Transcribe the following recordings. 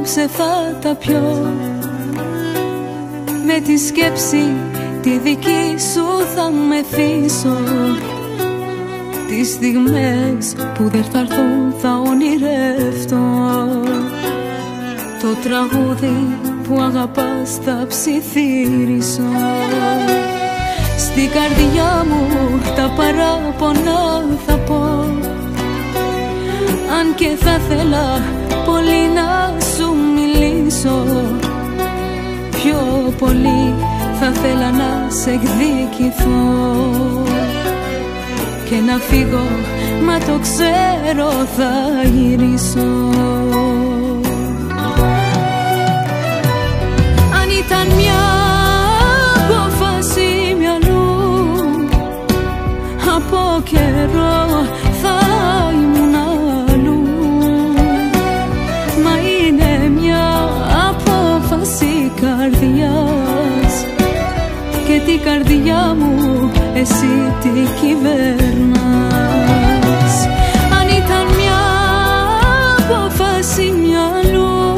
απόψε θα τα πιω. Με τη σκέψη τη δική σου θα μεθύσω. Τις στιγμές που δεν θα έρθουν θα ονειρευτώ. Το τραγούδι που αγαπάς θα ψιθυρίσω. Στην καρδιά μου τα παράπονα θα πω. Αν και θα θέλα πολύ να σου μιλήσω, πιο πολύ θα θέλα να σε εκδικηθώ και να φύγω, μα το ξέρω θα γυρίσω. Αν ήταν μια απόφαση μυαλού, από καιρό θα ήμουν αλλού. Μα είναι μια απόφαση καρδιάς και την καρδιά μου εσύ τη κυβέρνας. Αν ήταν μια απόφαση μυαλού,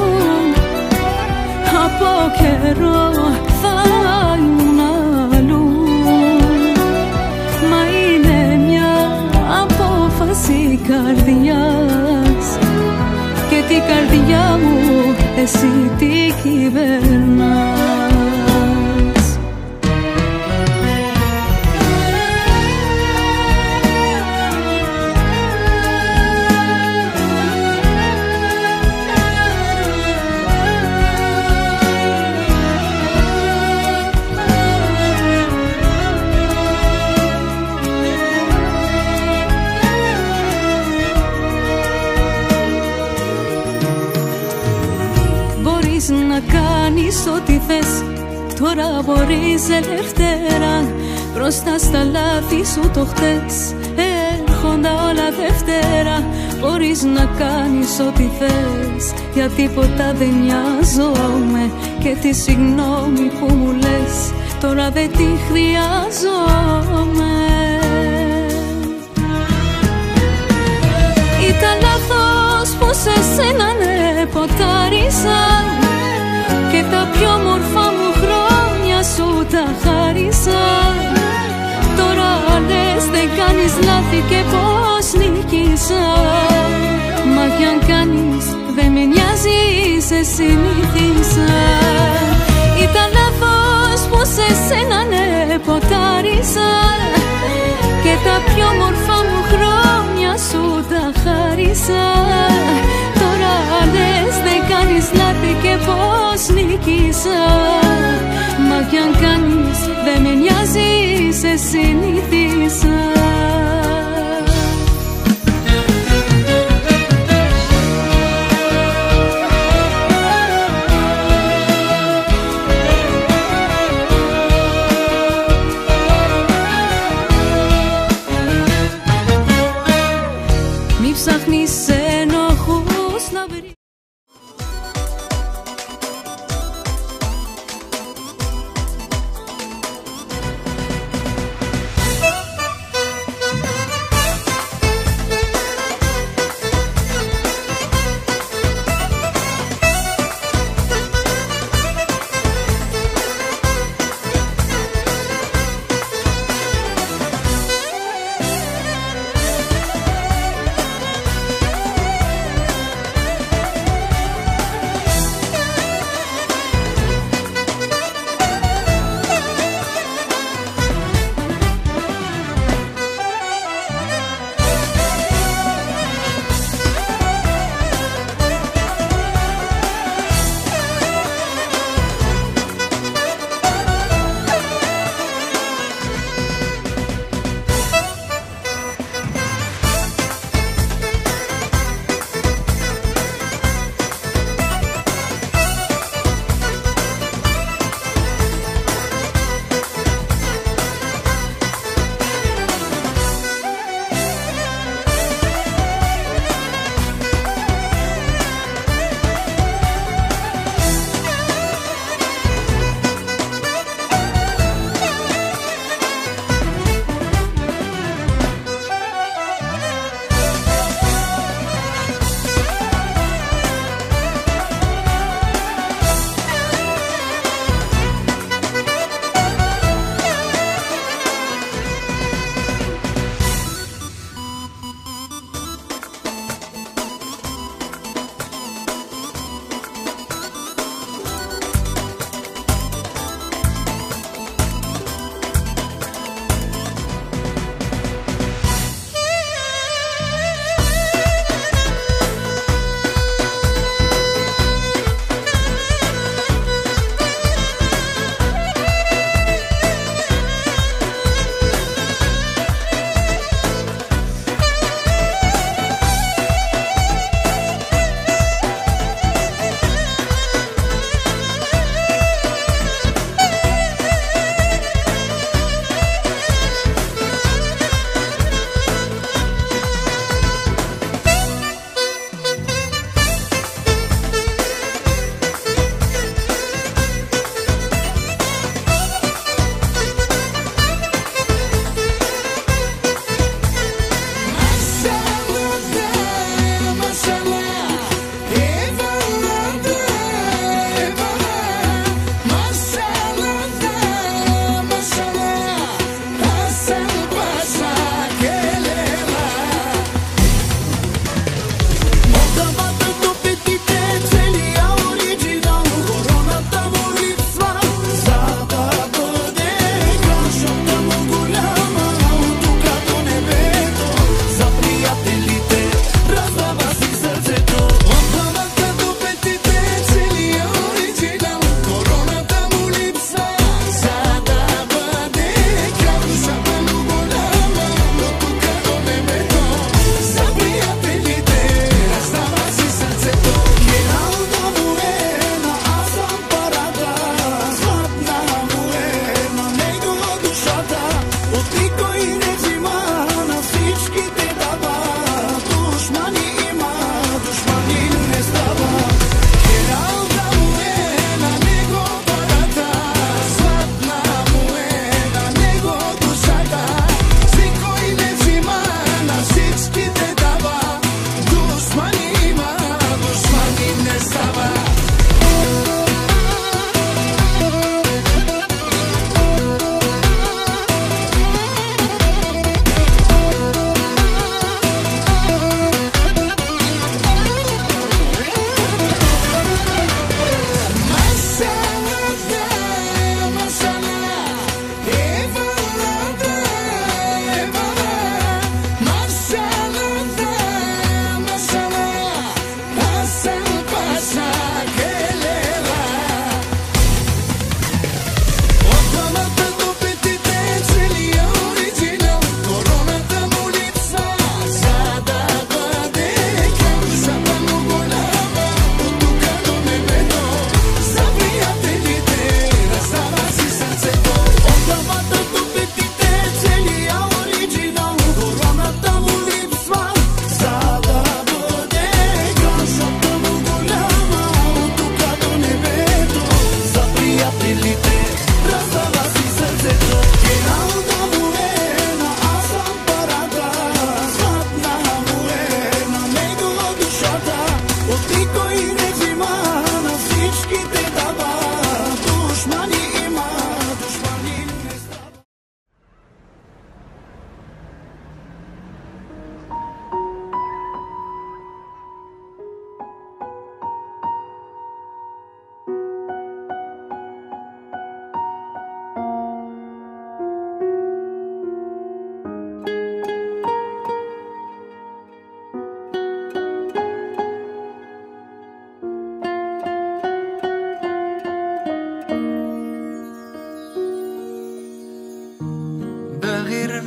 από καιρό θα ήμουν αλλού. Μα είναι μια απόφαση καρδιάς και την καρδιά μου εσύ τη κυβέρνας. Να κάνεις ό,τι θες, τώρα μπορείς ελεύθερα. Μπροστά στα λάθη σου το χτες έρχονται όλα Δευτέρα. Μπορείς να κάνεις ό,τι θες, για τίποτα δεν νοιάζομαι. Και τη συγγνώμη που μου λες τώρα δεν τη χρειάζομαι. Ήταν λάθος που σε σένα ναι ποτάρισα και τα πιο μορφά μου χρόνια σου τα χάρισα. Τώρα λες δεν κάνεις λάθη και πως νίκησα. Μα κι αν κάνεις δεν με νοιάζει, σε συνήθισα. Ήταν λάθος που σε σένα ναι ποτάρισα και τα πιο μορφά μου χρόνια σου τα χάρισα. Τώρα λες δεν κάνεις λάθη και πως νίκησα. Μα κι αν κάνεις δεν με νοιάζει, σε συνήθισα. Μη ψάχνεις ενοχούς να βρεις.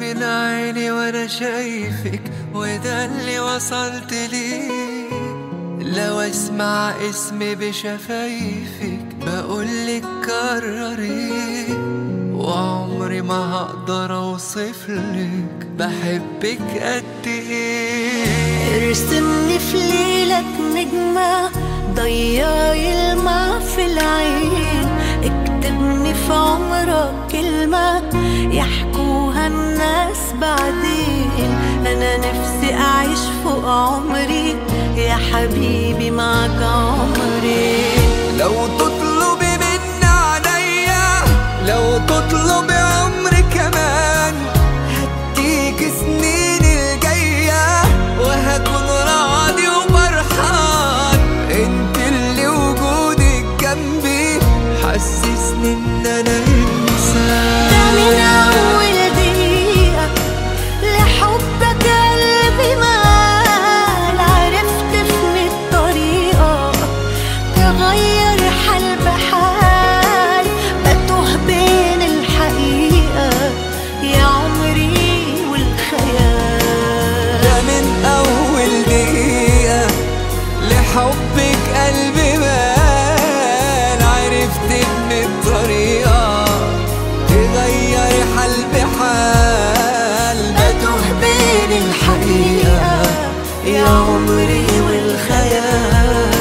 من عيني وانا شايفك، وده اللي وصلت ليه. لو اسمع اسمي بشفايفك بقولك كرري، وعمري ما هقدر اوصفلك بحبك قد ايه. ارسمني في ليلك نجمة ضيعي الماء في العين، اكتبني في عمرك كلمة يحكوها الناس بعدين. انا نفسي اعيش فوق عمري يا حبيبي معك عمري. لو تطلبي مني عينيا، لو تطلبي عمري كمان، هديك سنين الجاية وهكون راضي وفرحان. انت اللي وجودك جنبي حسسني ان انا انسان. ده من اول دقيقة لحبك قلبي مال، عرفت في الطريقة تغير حال بحال، بتوه بين الحقيقة يا عمري والخيال. ده من اول دقيقة لحبك قلبي مال، عرفت ان الطريقة تغير حال بحال، بتوه بين الحقيقة يا عمري والخيال.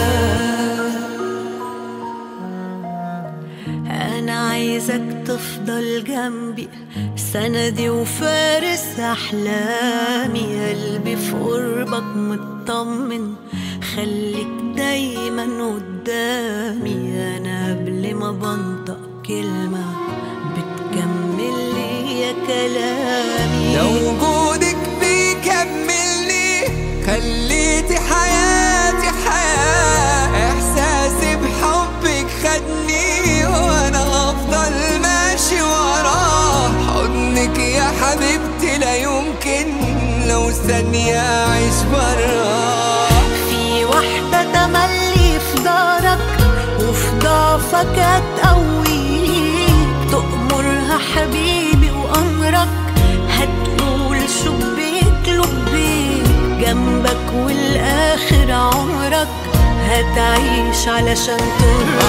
أنا عايزك تفضل جنبي سندي وفارس أحلامي، قلبي في قربك مطمن خليك دايما قدامي. أنا قبل ما بنطق كلمة بتكمل لي يا كلامي. لو وجودك بيكملني خليتي حياتي حياة، إحساسي بحبك خدني وأنا هفضل ماشي وراه. حضنك يا حبيبتي لا يمكن لو ثانية أعيش براه. في واحدة تملي في دارك وفي ضعفك هتقويك، تأمرها حبيبي وأمرك هتقول شبيك لبيك، جنبك والآخر عمرك هتعيش علشان ترضى.